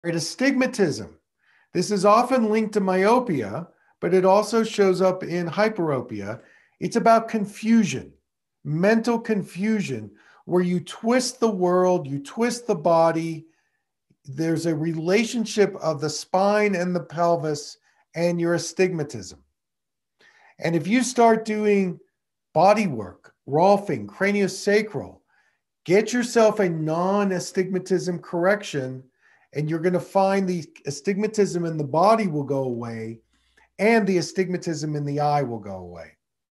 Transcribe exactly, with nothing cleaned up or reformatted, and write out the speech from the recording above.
Right, astigmatism. This is often linked to myopia, but it also shows up in hyperopia. It's about confusion, mental confusion, where you twist the world, you twist the body. There's a relationship of the spine and the pelvis and your astigmatism. And if you start doing body work, Rolfing, craniosacral, get yourself a non-astigmatism correction, and you're going to find the astigmatism in the body will go away and the astigmatism in the eye will go away.